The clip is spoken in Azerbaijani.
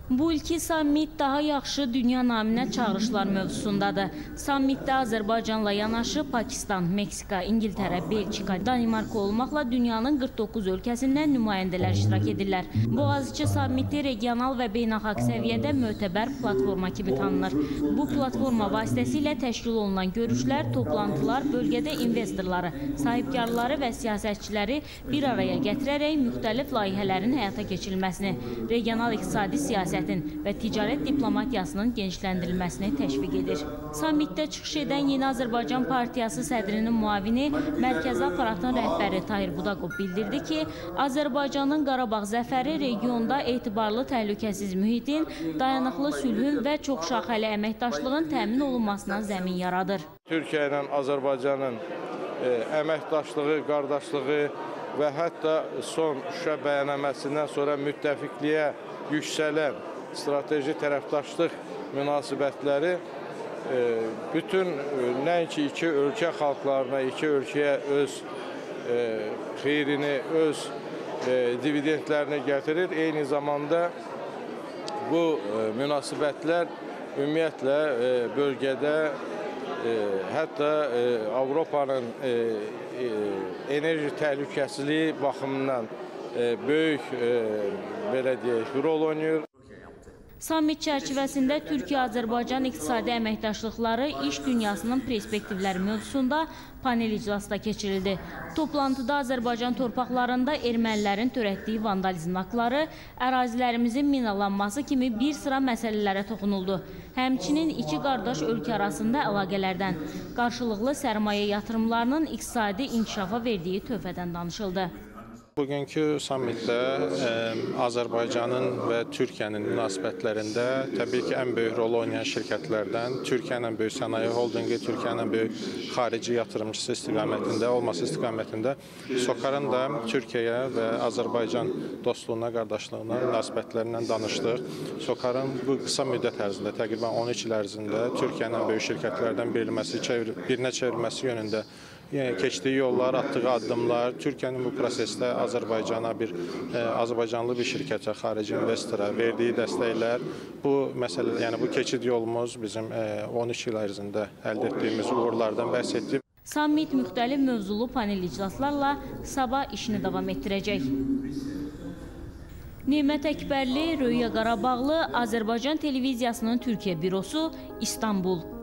Bu ilki sammit daha yaxşı dünya naminə çağırışlar mövzusundadır. Sammitdə Azərbaycanla yanaşı Pakistan, Meksika, İngiltərə, Belçika, Danimarka olmaqla dünyanın 49 ölkəsindən nümayəndələr iştirak edirlər. Boğaziçi sammiti regional və beynəlxalq səviyyədə mötəbər platforma kimi tanınır. Bu platforma vasitəsilə təşkil olunan görüşlər, toplantılar bölgədə investorları, sahibkarları və siyasətçiləri bir araya gətirərək müxtəlif layihələrin həyata keçirilməsini, regional iqtisadi siyasət və ticarət diplomatiyasının genişləndirilməsini təşviq edir. Sammitdə çıxış edən Yeni Azərbaycan Partiyası sədrinin müavini, mərkəzi aparatın rəhbəri Tahir Budaqov bildirdi ki, Azərbaycanın Qarabağ zəfəri regionda etibarlı təhlükəsiz mühitin, dayanıqlı sülhün və çoxşaxəli əməkdaşlığın təmin olunmasına zəmin yaradır. Türkiyə ilə Azərbaycanın əməkdaşlığı, qardaşlığı və hətta son Şuşa bəyannaməsindən sonra müttəfiqliyə yüksələn strateji tərəfdaşlıq münasibətləri bütün nəinki iki ölkə xalqlarına, iki ölkəyə öz xeyrini, öz dividendlərini gətirir. Eyni zamanda bu münasibətlər ümumiyyətlə bölgədə hətta Avropanın enerji təhlükəsizliyi baxımından böyük belə deyək, rol oynayır. Sammit çərçivəsində Türkiyə-Azərbaycan iqtisadi əməkdaşlıqları iş dünyasının perspektivləri mövzusunda panel iclası da keçirildi. Toplantıda Azərbaycan torpaqlarında ermənilərin törətdiyi vandalizm aktları, ərazilərimizin minalanması kimi bir sıra məsələlərə toxunuldu. Həmçinin iki qardaş ölkə arasında əlaqələrdən, qarşılıqlı sərmayə yatırımlarının iqtisadi inkişafa verdiyi töhfədən danışıldı. Bugünkü sammitdə Azərbaycanın və Türkiyənin münasibətlərində təbii ki, ən böyük rol oynayan şirkətlərdən Türkiyənin böyük sənaye holdinqi, Türkiyənin böyük xarici yatırımcısı olması istiqamətində SOCAR-ın da Türkiyəyə və Azərbaycan dostluğuna, qardaşlığına, münasibətlərindən danışdıq. SOCAR-ın bu qısa müddət ərzində, təqribən 13 il ərzində Türkiyənin böyük şirkətlərdən birinə çevrilməsi yönündə keçdiyi yollar, atdığı addımlar, Türkiyənin bu prosesdə Azərbaycana Azərbaycanlı bir şirkətə, xarici investora verdiyi dəstəklər, bu məsələ, yəni bu keçid yolumuz bizim 13 il ərzində əldə etdiyimiz uğurlardan bəhs etdik. Sammit müxtəlif mövzulu panel iclaslarla sabah işini davam etdirəcək. Nimət Əkbərli, Röya Qarabağlı, Azərbaycan Televiziyasının Türkiyə bürosu, İstanbul.